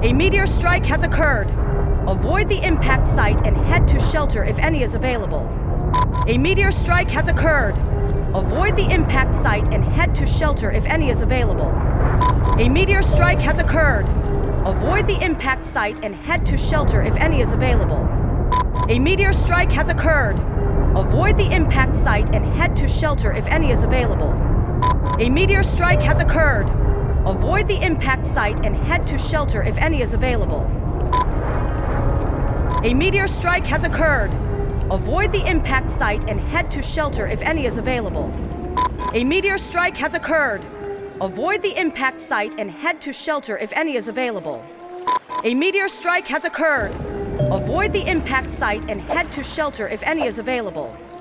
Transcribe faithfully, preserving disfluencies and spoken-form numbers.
A meteor strike has occurred. Avoid the impact site and head to shelter if any is available. A meteor strike has occurred. Avoid the impact site and head to shelter if any is available. A meteor strike has occurred. Avoid the impact site and head to shelter if any is available. A meteor strike has occurred. Avoid the impact site and head to shelter if any is available. A meteor strike has occurred. Avoid the impact site and head to shelter if any is available. A meteor strike has occurred. Avoid the impact site and head to shelter if any is available. A meteor strike has occurred. Avoid the impact site and head to shelter if any is available. A meteor strike has occurred. Avoid the impact site and head to shelter if any is available.